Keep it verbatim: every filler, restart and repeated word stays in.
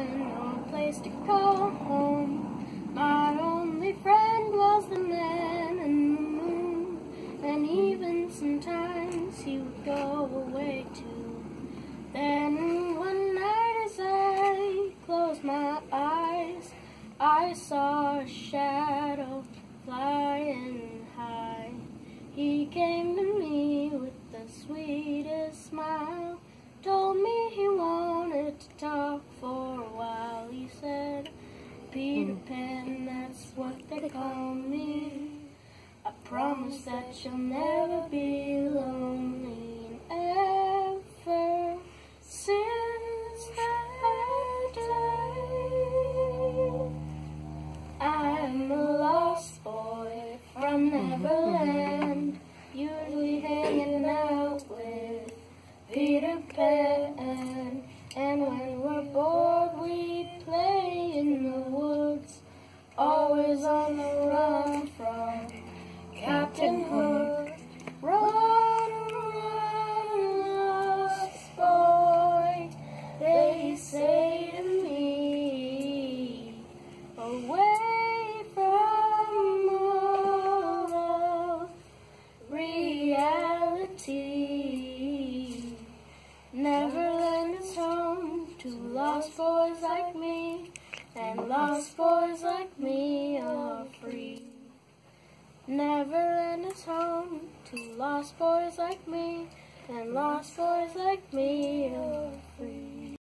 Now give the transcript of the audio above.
no place to call home. My only friend was the man in the moon, and even sometimes he would go away too. Then one night as I closed my eyes, I saw a shadow flying high. He came to me with the sweetest smile, told me he wanted to talk for a while. He said, Peter Pan, that's what they call me. I promise that you'll never be lonely. And ever since that day, I'm a lost boy from Neverland, usually hanging out with Peter Pan. And when we're bored, we play in the woods, always on the run from Captain Hook. Run, run, lost boy, they say to me, away from all of reality. Neverland is home to lost boys like me, and lost boys like me are free. Neverland is home to lost boys like me, and lost boys like me are free.